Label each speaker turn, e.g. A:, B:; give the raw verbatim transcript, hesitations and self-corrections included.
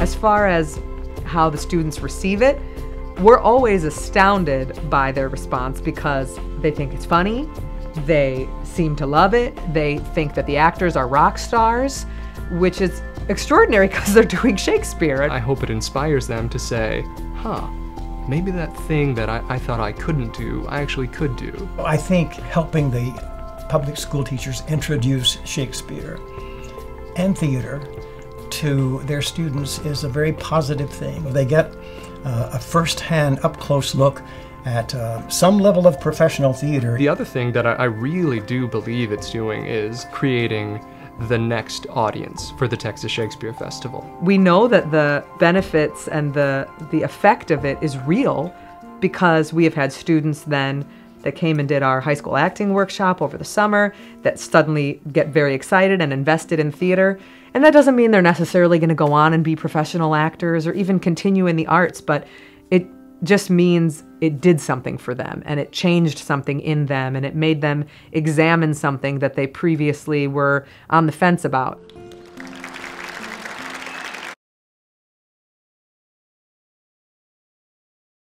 A: As far as how the students receive it, we're always astounded by their response because they think it's funny, they seem to love it, they think that the actors are rock stars, which is extraordinary because they're doing Shakespeare.
B: I hope it inspires them to say, huh, maybe that thing that I, I thought I couldn't do, I actually could do.
C: I think helping the public school teachers introduce Shakespeare and theater to their students is a very positive thing. They get uh, a first-hand, up-close look at uh, some level of professional theater.
B: The other thing that I, I really do believe it's doing is creating the next audience for the Texas Shakespeare Festival.
A: We know that the benefits and the, the effect of it is real because we have had students then that came and did our high school acting workshop over the summer that suddenly get very excited and invested in theater. And that doesn't mean they're necessarily going to go on and be professional actors or even continue in the arts, but it just means it did something for them and it changed something in them and it made them examine something that they previously were on the fence about.